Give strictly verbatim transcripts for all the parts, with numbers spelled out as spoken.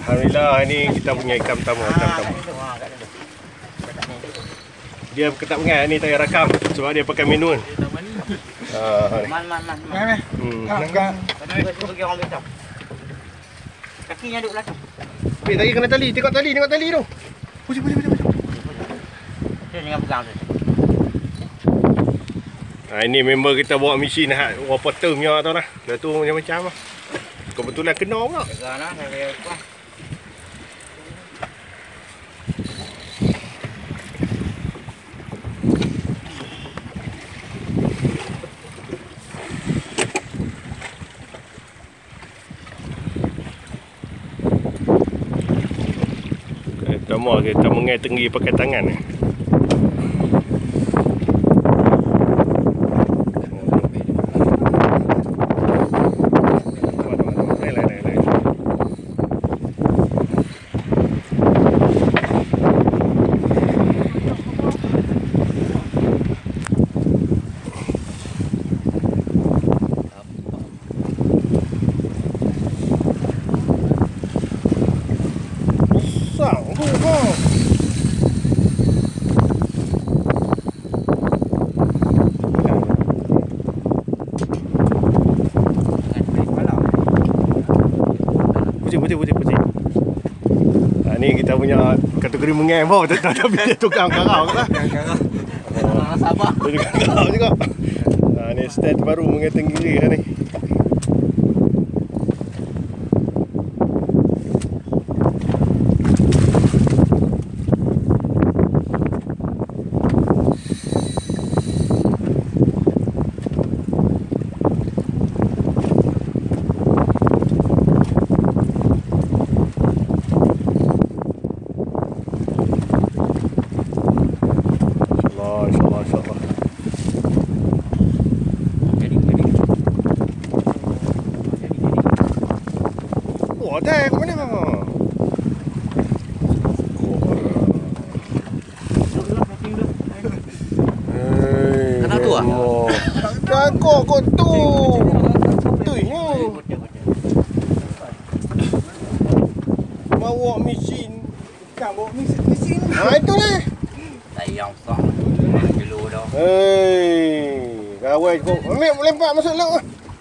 Alhamdulillah, ini kita punya ikan pertama, ikan pertama. Dia tak ingat ni tak rakam sebab dia pakai manual. Ha. Man man man. Hmm. Nak pergi orang besar. Kakinya duduk belakang. Weh, tadi kena tali, tengok tali, tengok tali tu. Puji puji puji. Dia dengan pegang tu. Ha, ini member kita bawa mesin hak water punya tau dah. Dah tu macam-macam lah. Kebetulan kena pula. Pegang lah, saya kuat. Pertama kita mengai tinggi pakai tangan ni. Pusing, pusing, pusing, pusing. Ha, ni kita punya kategori mengai pun tapi dia tukang karau lah. Ah, sabar. Dia tukang karau juga. Ha, ni stand baru mengai tinggi lah ni. InsyaAllah, insyaAllah. Jadi, jadi. Wah, dah kat mana? Kenapa tu ah? Kau kau tu. Tu ni. Bawa mesin. Kan bawa mesin mesin. Ha, itulah. Sayang sah. Kilo dah. Hei, kawai kau. Ambil lempar masuk laut.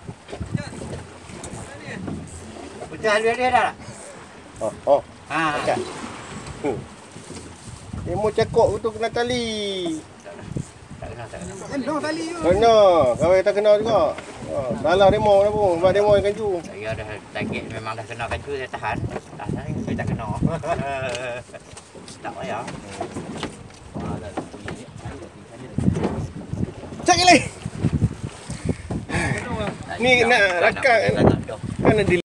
Pecah dia dia dah. Oh, oh. Ha. Pecah. Hmm. Dia mau cakok betul kena tali. Tak kena, tak kena. Kena tali tu. Kena, kawai tak kena juga. Oh, salah demo dah pun. Sebab demo yang kanju. Saya dah target memang dah kena kacu saya tahan. Tahan saya tak kena. Tak payah. Cak lagi. Ni nak rakam kan ada